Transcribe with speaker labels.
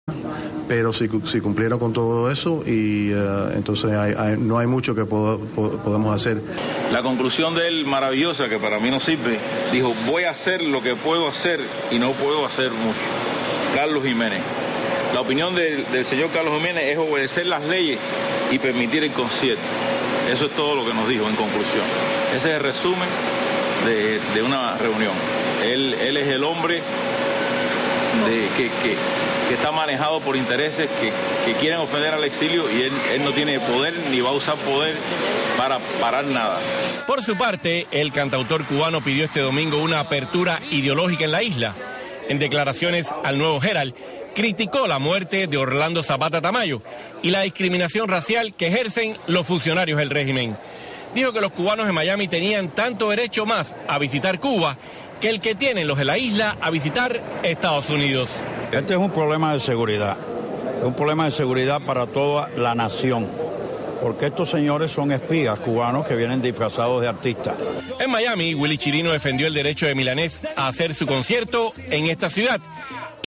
Speaker 1: pero si cumplieron con todo eso y entonces no hay mucho que podemos hacer.
Speaker 2: La conclusión de él, maravillosa, que para mí no sirve, dijo: voy a hacer lo que puedo hacer y no puedo hacer mucho. Carlos Jiménez. La opinión del señor Carlos Jiménez es obedecer las leyes y permitir el concierto. Eso es todo lo que nos dijo en conclusión. Ese es el resumen de una reunión. Él es el hombre que está manejado por intereses que quieren ofender al exilio, y él no tiene poder ni va a usar poder para parar nada.
Speaker 3: Por su parte, el cantautor cubano pidió este domingo una apertura ideológica en la isla. En declaraciones al Nuevo Herald, criticó la muerte de Orlando Zapata Tamayo y la discriminación racial que ejercen los funcionarios del régimen. Dijo que los cubanos en Miami tenían tanto derecho más a visitar Cuba que el que tienen los de la isla a visitar Estados Unidos.
Speaker 4: Este es un problema de seguridad, es un problema de seguridad para toda la nación, porque estos señores son espías cubanos que vienen disfrazados de artistas.
Speaker 3: En Miami, Willy Chirino defendió el derecho de Milanés a hacer su concierto en esta ciudad